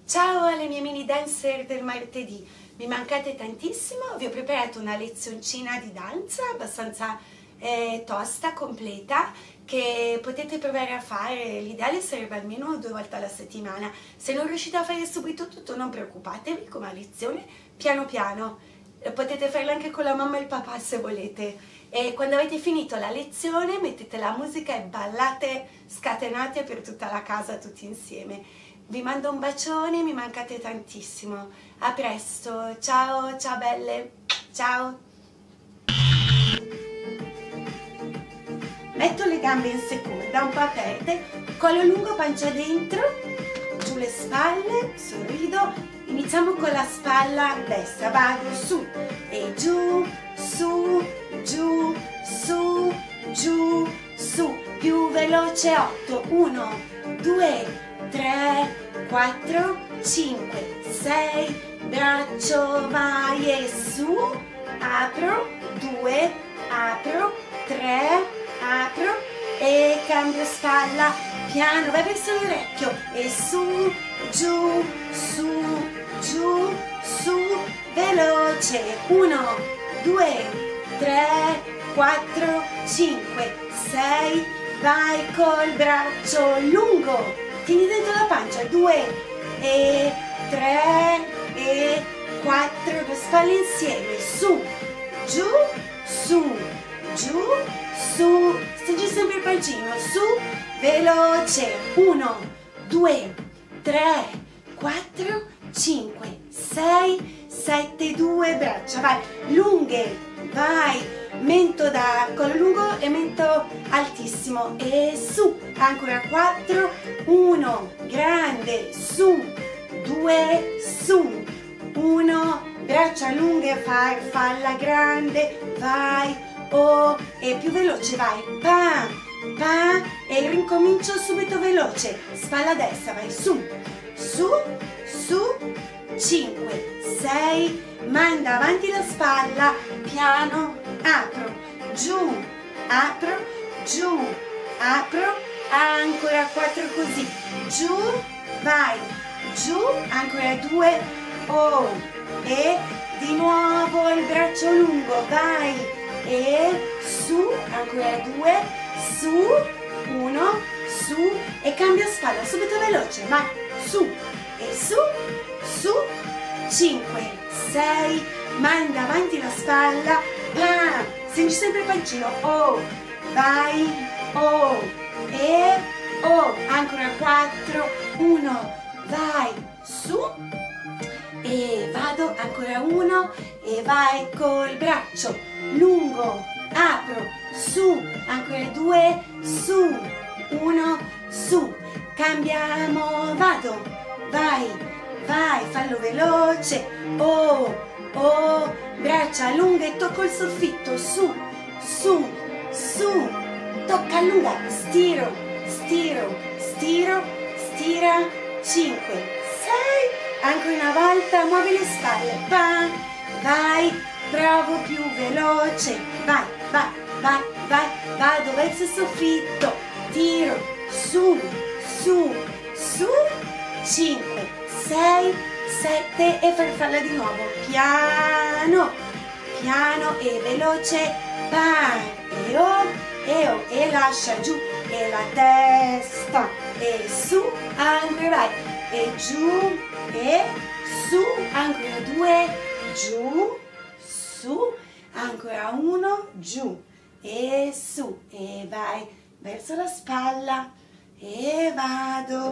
Ciao alle mie mini dancer del martedì, mi mancate tantissimo, vi ho preparato una lezioncina di danza abbastanza tosta, completa, che potete provare a fare. L'ideale sarebbe almeno 2 volte alla settimana. Se non riuscite a fare subito tutto non preoccupatevi, come lezione piano piano, potete farla anche con la mamma e il papà se volete. E quando avete finito la lezione mettete la musica e ballate scatenate per tutta la casa tutti insieme. Vi mando un bacione, mi mancate tantissimo. A presto, ciao, ciao belle, ciao. Metto le gambe in seconda, un po' aperte, collo lungo, pancia dentro, giù le spalle, sorrido. Iniziamo con la spalla destra, vado su e giù, su, giù, su, giù, su. Più veloce, 8, 1, 2, 3, 4, 5, 6, braccio, vai e su, apro, 2, apro, 3, apro e cambio spalla, piano, vai verso l'orecchio e su, giù, su, giù, su, veloce, 1, 2, 3, 4, 5, 6, vai col braccio lungo. Tieni dentro la pancia, 2 e 3 e 4, le spalle insieme, su, giù, su, giù, su, stringi sempre il pancino, su, veloce, 1, 2, 3, 4, 5, 6, 7, 2, braccia, vai, lunghe, vai, mento da collo lungo e mento altissimo e su, ancora 4, 1, grande, su, 2, su, 1, braccia lunghe, farfalla grande, vai, oh, e più veloce, vai, pa, pa, e rincomincio subito veloce, spalla destra, vai, su, su, su, 5, 6, manda avanti la spalla, piano, apro, giù, apro, ancora 4 così, giù, vai, giù, ancora 2, oh, e di nuovo il braccio lungo, vai, e su, ancora 2, su, 1, su, e cambio spalla, subito veloce, vai, su, e su, 5, 6, manda avanti la spalla, pa, stringi sempre il pancino, oh, vai, oh, e oh, ancora 4, 1, vai, su, e vado, ancora 1, e vai col braccio lungo, apro, su, ancora 2, su, 1, su, cambiamo, vado, vai, vai, fallo veloce, oh, oh, braccia lunghe, tocco il soffitto, su, su, su, tocca allunga, stiro, stiro, stiro, stira, 5, 6, ancora una volta, muovi le spalle, va, vai, bravo, più veloce, vai, vai, vai, vai, vado verso il soffitto, tiro, su, su, su, 5, 6, 7 e farfalla di nuovo, piano, piano e veloce, vai, e lascia giù, e la testa, e su, ancora vai, e giù, e su, ancora 2, giù, su, ancora 1, giù, e su, e vai verso la spalla, e vado,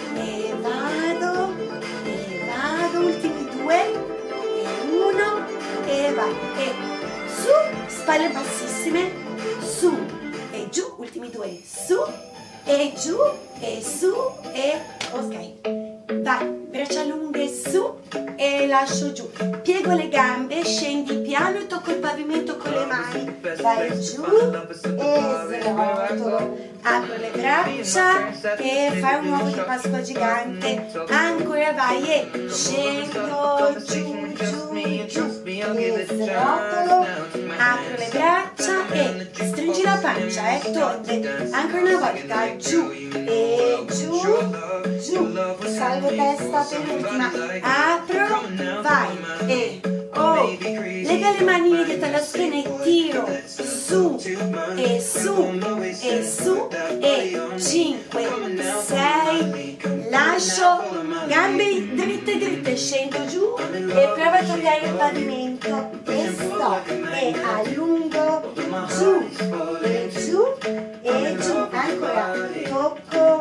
ultimi 2, e 1, e vai, e su, spalle bassissime, su, e giù, ultimi 2, su, e giù, e su, e ok, vai, braccia lunghe su, e lascio giù, piego le gambe, scendi piano e tocco il pavimento con le mani, vai giù, e svuoto, apro le braccia e fai un uovo di Pasqua gigante, ancora vai e scendo giù, giù, giù, e srotolo, apro le braccia e stringi la pancia, torne, ancora una volta, giù, e giù, giù, salvo testa per l'ultima, apro, vai, e lega le mani dietro alla schiena e tiro, su, e su, e su, e 5, 6, lascio, gambe dritte dritte, scendo giù e provo a toccare il pavimento e stop, e allungo, giù, e giù, e giù, ancora, tocco,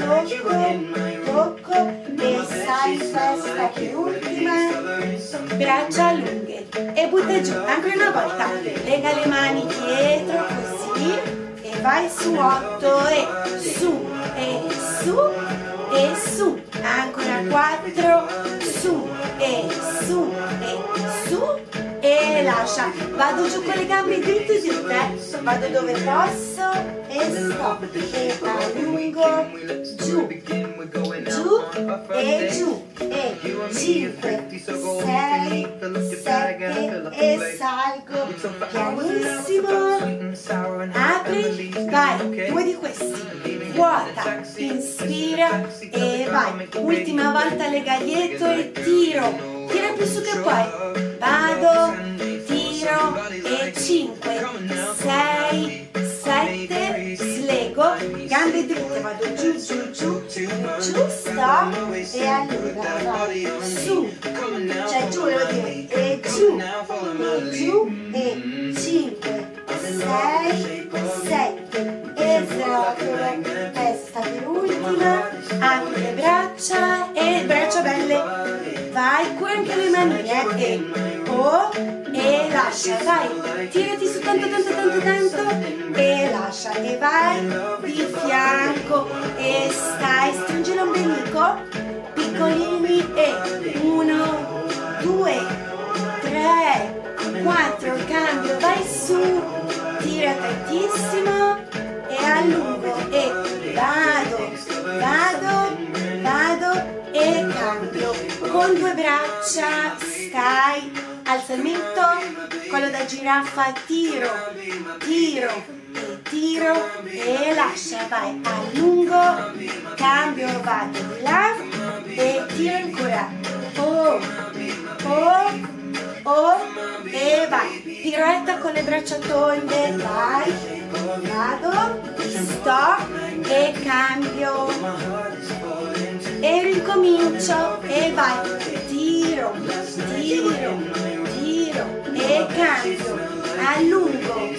e sai testa per ultima, braccia lunghe e butta giù, ancora una volta, lega le mani dietro così e vai su 8 e su e su e su, ancora 4, su e su e su e lascia, vado giù con le gambe dritte dritte, vado dove posso e stop e allungo, giù, giù e giù e 5, 6, 7 e salgo pianissimo, apri, vai, 2 di questi, vuota, inspira e vai, ultima volta lega dietro e tiro, tira più su che puoi, vado, tiro e 5, 6, 7, slego, gambe dritte, vado giù, giù, giù, giù, stop e allunga, vai, su, cioè giù devo dire, e giù, e 5, 6, 7 e srotolo, testa per ultima, apri le braccia e braccia belle, vai, qui anche le manine, e lascia, vai, tirati su tanto e lascia, e vai di fianco e stai, stringi l'ombelico, piccolini e 1, 2, 3, 4, cambio, vai su, tira tantissimo e allungo e vado e cambio, con 2 braccia stai, alza il mento, collo da giraffa, tiro e lascia, vai, allungo, cambio, vado di là e tiro ancora, e vai, piroetta con le braccia tonde, vai, vado, stop e cambio e ricomincio e vai, tiro e cambio, allungo,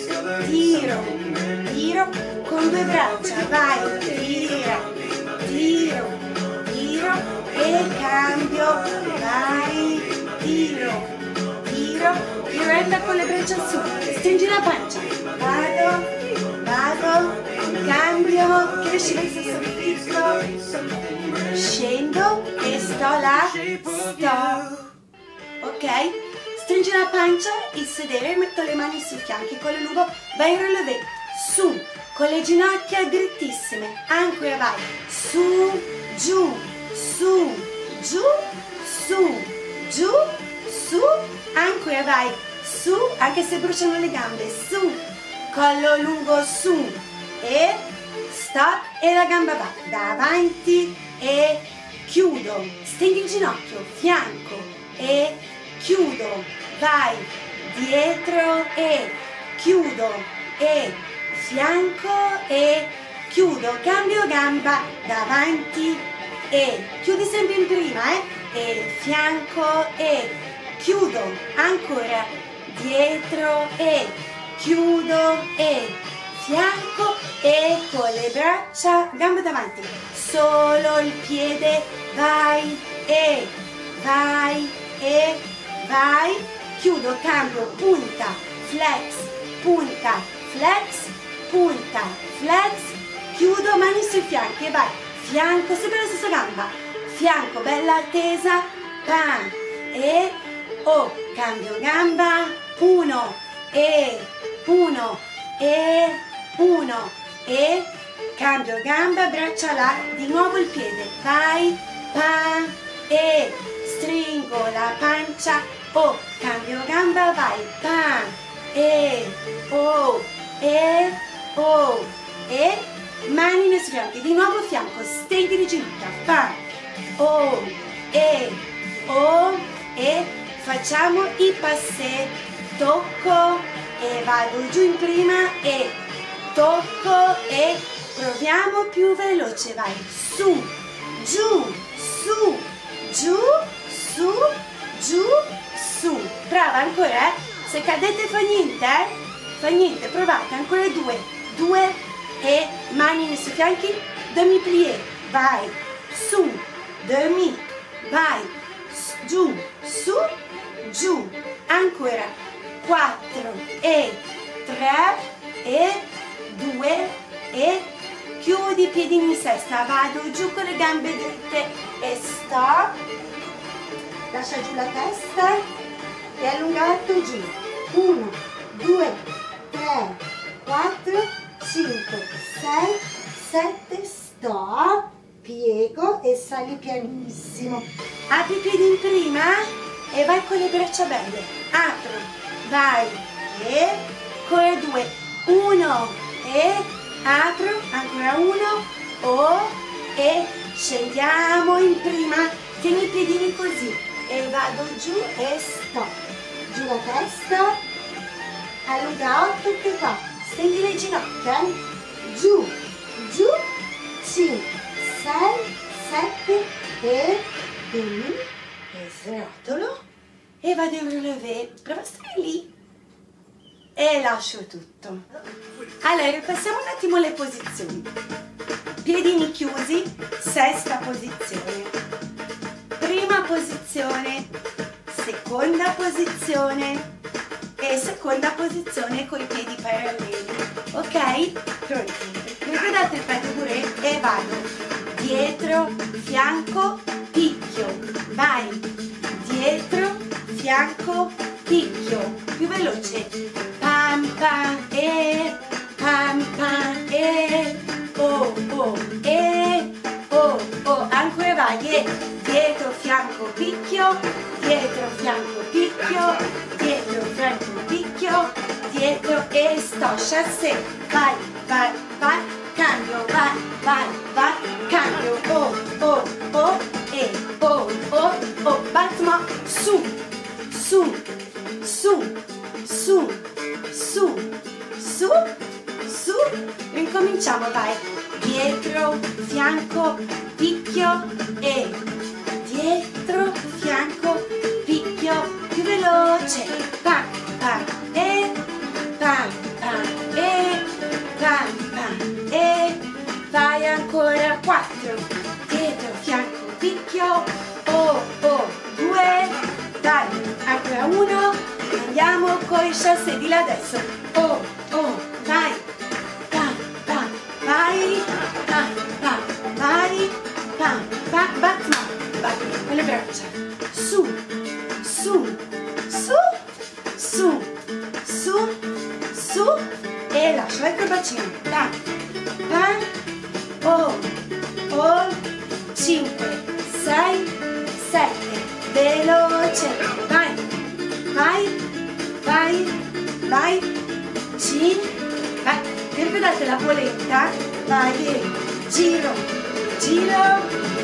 tiro con 2 braccia, vai, tiro e cambio, vai, tiro, piroetta con le braccia su, stringi la pancia, vado, cambio, cresci verso il soffitto, scendo e sto là, ok? Stringi la pancia, il sedere, metto le mani sui fianchi, con le lungo, vai in relevé, su, con le ginocchia drittissime, ancora vai, su, giù, ancora vai, su, anche se bruciano le gambe, su, collo lungo, su, e stop, e la gamba va davanti e chiudo, stendi il ginocchio, fianco, e chiudo, vai, dietro, e chiudo, e fianco, e chiudo, cambio gamba, davanti, e chiudi sempre in prima, e fianco, e chiudo, ancora, dietro, e chiudo, e fianco, e con le braccia, gambe davanti, solo il piede, vai, e chiudo, cambio, punta, flex, flex, chiudo, mani sui fianchi e vai, fianco, sempre la stessa gamba, fianco, bella tesa, pam, e, cambio gamba, 1, e, e cambio gamba, braccia là, di nuovo il piede, vai, pa, e stringo la pancia, oh, cambio gamba, vai, pa, e, oh, e, mani nei fianchi, di nuovo fianco, stendi di ginocchia, pa, oh, e, facciamo i passé, tocco, e vado giù in prima, e tocco, e proviamo più veloce, vai, su, giù, su, giù, su, giù, su, brava, ancora, se cadete fa niente, provate, ancora due, e mani nei suoi fianchi, demi plié, vai, su, demi, vai, giù, su, giù, ancora, 4, e 3, e 2, e chiudi i piedini in sesta, vado giù con le gambe dritte e stop, lascia giù la testa e allungato giù, 1, 2, 3, 4, 5, 6, 7, stop, piego e sali pianissimo, apri i piedi in prima e vai con le braccia belle, apro, vai, e con le 2, 1, e apro, ancora 1, oh, e scendiamo in prima, tieni i piedini così, e vado giù e stop, giù la testa, allunga 8 che fa, stendi le ginocchia, giù, giù, 5, 6, 7, e srotolo, e vado in relevé, prova a stare lì, e lascio tutto. Allora, passiamo un attimo alle posizioni. Piedini chiusi, sesta posizione. Prima posizione, seconda posizione e seconda posizione con i piedi paralleli. Ok? Pronti? Ricordate il pedicure e vado. Dietro, fianco, picchio. Vai. Dietro, fianco, picchio. Più veloce. Pam pam e oh oh e oh oh, ancora vai, e dietro fianco picchio, dietro fianco picchio, dietro fianco picchio, dietro e sto, chassé, vai, vai, vai, cambio, vai, vai, vai, cambio, oh oh oh e oh oh oh, battement, su, su, su, su, su, su, su, ricominciamo, vai, dietro, fianco, picchio e dietro, fianco, picchio, più veloce, pam, pam, e pam, pam, e pam, pam, e vai ancora, 4, dietro, fianco, picchio, oh, oh, 2, dai, ancora 1, andiamo con il chassé di là adesso, oh, oh, vai, pam, pam, vai, pam, pam, vai, pam, pam, battement, vai, con le braccia, su, su, su, su, su, su, e lascia, ecco il bacino, pam, pam, oh, oh, 5, 6, 7, veloce, vai, vai, vai, vai, 5, vai, ricordate la polenta, vai, e giro, giro,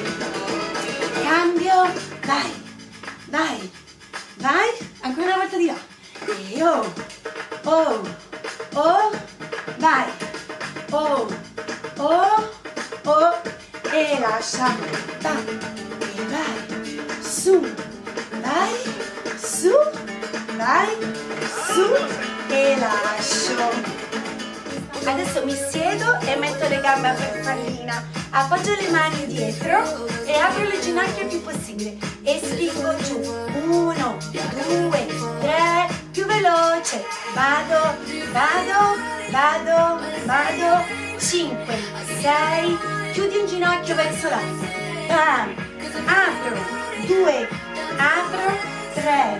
cambio, vai, vai, vai, ancora una volta di là, e oh, oh, oh, vai, oh, oh, oh, e lascia, vai, e vai, su, vai, su, vai, su, e lascio. Adesso mi siedo e metto le gambe a farfallina, appoggio le mani dietro e apro le ginocchia il più possibile e spingo giù, 1, 2, 3, più veloce, vado, vado, vado, vado, 5, 6, chiudi un ginocchio verso l'alto, pam, apro, 2, apro, 3,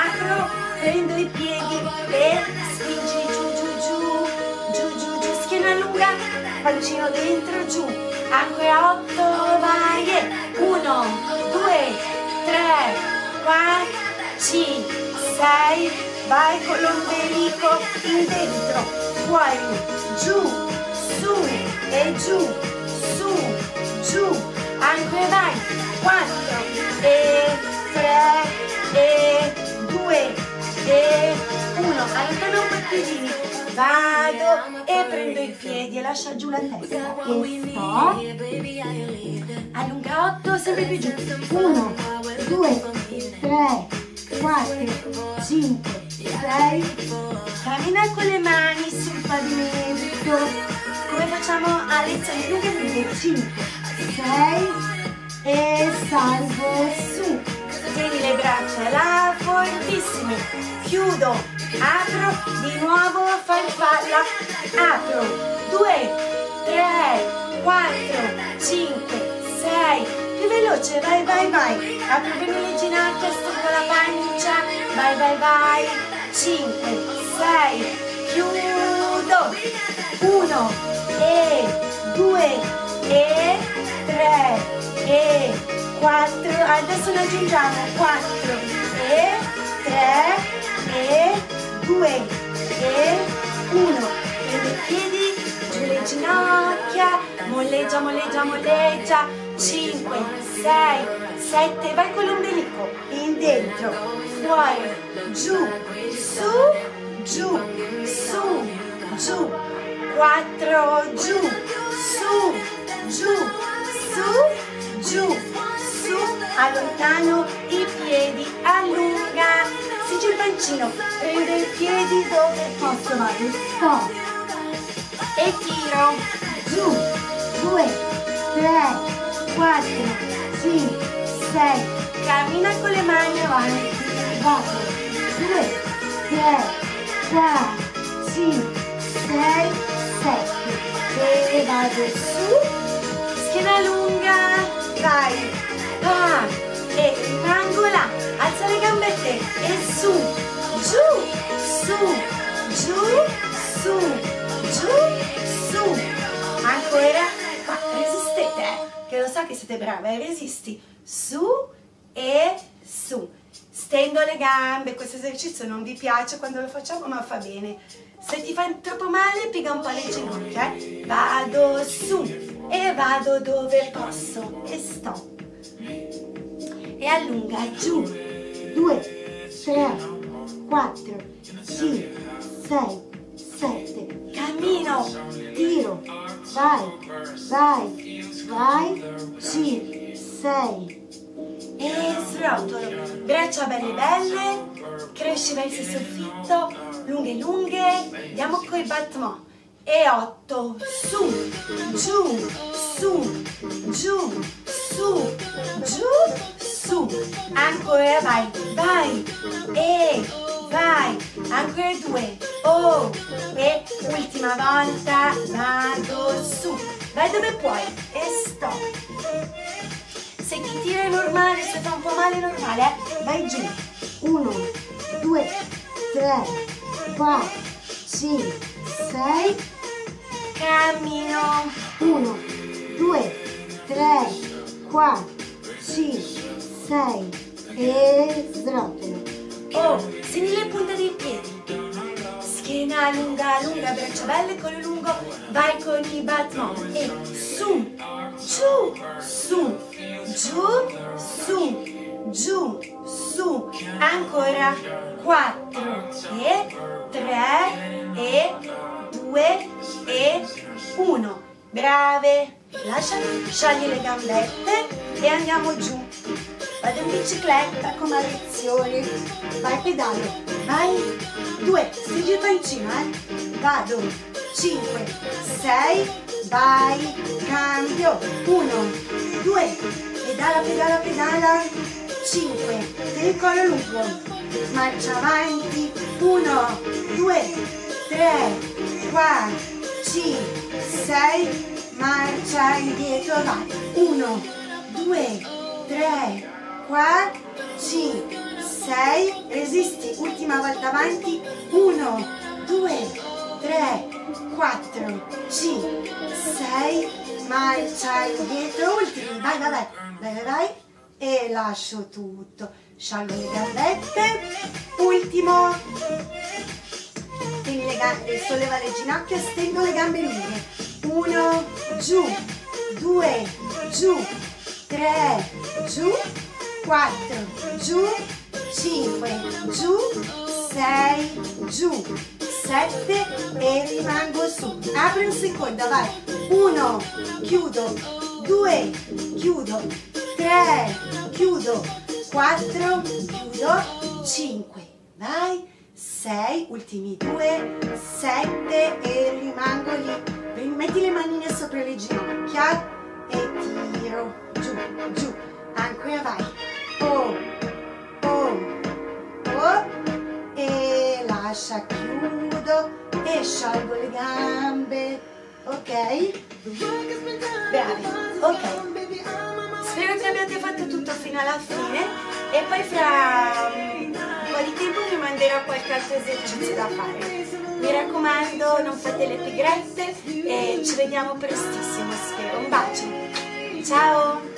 apro, prendo i piedi e spingi giù, giù, giù, giù, giù, giù, schiena schiena lunga, pancino dentro, giù, ancora 8, vai, 1, 2, 3, 4, 5, 6, vai con l'ombelico in dentro, fuori, giù, su e giù, su, giù, ancora vai, 4 e 3 e 2 e 1, allontana un po' i piedini, vado e prendo i piedi e lascia giù la testa e sto, allunga 8, sempre più giù, 1, 2, 3, 4, 5, 6, cammina con le mani sul pavimento, come facciamo a lezioni lunghe, 5, 6 e salgo su, tieni le braccia là fortissime, chiudo, apro, di nuovo farfalla, apro, 2, 3, 4, 5, 6, più veloce, vai, vai, vai, apro bene le ginocchia, stringo la pancia, vai, vai, vai, 5, 6, chiudo, 1 e 2 e 3 e 4, adesso ne aggiungiamo 4 e 3 e 2 e 1, prendo i piedi, giù le ginocchia, molleggia, molleggia, molleggia, 5, 6, 7, vai con l'ombelico, in dentro, fuori, giù, su, giù, su, giù, 4, giù, su, giù, su, giù, su, allontano i piedi, allunga, stringi il pancino, prendo i piedi dove posso, vado, sto, e tiro, giù, 2, 3, 4, 5, 6, cammina con le mani avanti, vado, 2, 3, 4, 5, 6, 7, e vado su, schiena lunga, vai, va, e rimangola, alza le gambette, e su, giù, su, giù, su, giù, su, ancora, qua, resistete, che lo so che siete brave, resisti, su e su, stendo le gambe, questo esercizio non vi piace quando lo facciamo ma fa bene, se ti fa troppo male piega un po' le ginocchia, vado su e vado dove posso e sto, e allunga, giù, 2, 3, 4, 5, 6, 7, cammino, tiro, vai, vai, vai, 5, 6, e srotolo, braccia belle belle, cresci verso il soffitto, lunghe lunghe, andiamo con i battements, e 8, su, giù, su, giù, su, giù, su, ancora vai, vai, e vai, ancora 2, oh, e ultima volta, vado su, vai dove puoi, e sto. Se ti tira è normale, se fa un po' male è normale, vai giù, 1, 2, 3, 4, 5, 6, cammino, 1, 2, 3, 4, 5, 6 e srotolo. Oh, segni le punte dei piedi, schiena lunga, lunga, braccia belle, collo lungo, vai con i battements e su, giù, su, giù, su, giù, su, ancora 4 e 3 e 2 e 1, brave, lascia, sciogli le gambette e andiamo giù, vado in bicicletta come a lezione, vai pedale, vai, 2, stringi il pancino, vado, 5, 6, vai, cambio, 1, 2, pedala, pedala, pedala, 5, tieni il collo lungo, marcia avanti, 1, 2, 3, 4, 5, 6, marcia indietro, vai, 1, 2, 3, 4, 5, 6, resisti, ultima volta avanti, 1, 2, 3, 4, 5, 6, marcia indietro, ultimi, vai, vai, vai, vai, vai, vai, e lascio tutto, sciolgo le gambette, ultimo, tieni le gambe, solleva le ginocchia, stendo le gambe lunghe, 1, giù, 2, giù, 3, giù, 4, giù, 5, giù, 6, giù, 7 e rimango su. Apri un secondo, vai. 1, chiudo, 2, chiudo, 3, chiudo, 4, chiudo, 5, vai, 6, ultimi 2, 7 e rimango lì. Metti le manine sopra le ginocchia e tiro, giù, giù, ancora vai. Oh, e lascia, chiudo e sciolgo le gambe, ok? Bravi, ok. Spero che abbiate fatto tutto fino alla fine e poi fra un po' di tempo vi manderò qualche altro esercizio da fare. Mi raccomando, non fate le pigrette e ci vediamo prestissimo, spero. Un bacio, ciao!